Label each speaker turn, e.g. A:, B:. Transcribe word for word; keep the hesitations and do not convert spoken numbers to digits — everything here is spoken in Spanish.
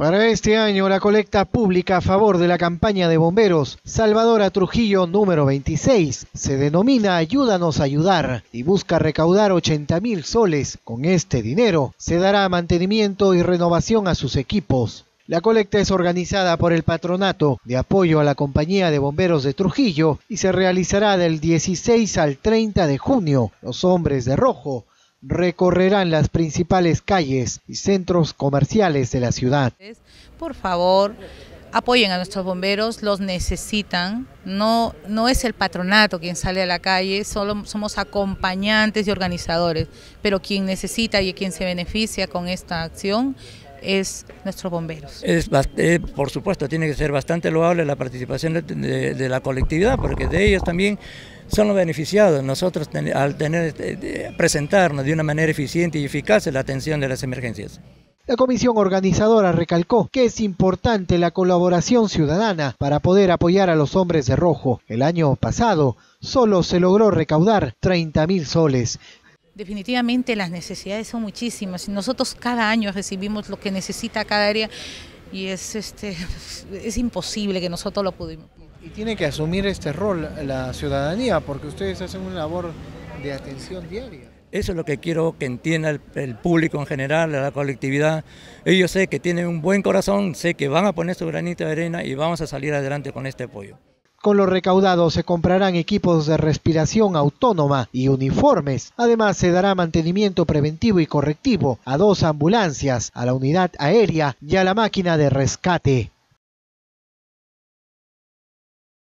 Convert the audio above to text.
A: Para este año, la colecta pública a favor de la campaña de bomberos Salvador a Trujillo número veintiséis se denomina Ayúdanos a Ayudar y busca recaudar ochenta mil soles. Con este dinero se dará mantenimiento y renovación a sus equipos. La colecta es organizada por el Patronato de Apoyo a la Compañía de Bomberos de Trujillo y se realizará del dieciséis al treinta de junio. Los hombres de rojo recorrerán las principales calles y centros comerciales de la ciudad.
B: Por favor, apoyen a nuestros bomberos, los necesitan. No, no es el patronato quien sale a la calle, solo somos acompañantes y organizadores, pero quien necesita y quien se beneficia con esta acción es nuestros bomberos.
C: Es, eh, por supuesto, tiene que ser bastante loable la participación de, de, de la colectividad, porque de ellos también son los beneficiados. Nosotros ten, al tener de, de presentarnos de una manera eficiente y eficaz en la atención de las emergencias.
A: La comisión organizadora recalcó que es importante la colaboración ciudadana para poder apoyar a los hombres de rojo. El año pasado solo se logró recaudar treinta mil soles.
B: Definitivamente las necesidades son muchísimas. Nosotros cada año recibimos lo que necesita cada área y es, este, es imposible que nosotros lo pudimos.
A: Y tiene que asumir este rol la ciudadanía porque ustedes hacen una labor de atención diaria.
C: Eso es lo que quiero que entienda el, el público en general, la colectividad. Ellos sé que tienen un buen corazón, sé que van a poner su granito de arena y vamos a salir adelante con este apoyo.
A: Con lo recaudado se comprarán equipos de respiración autónoma y uniformes. Además se dará mantenimiento preventivo y correctivo a dos ambulancias, a la unidad aérea y a la máquina de rescate.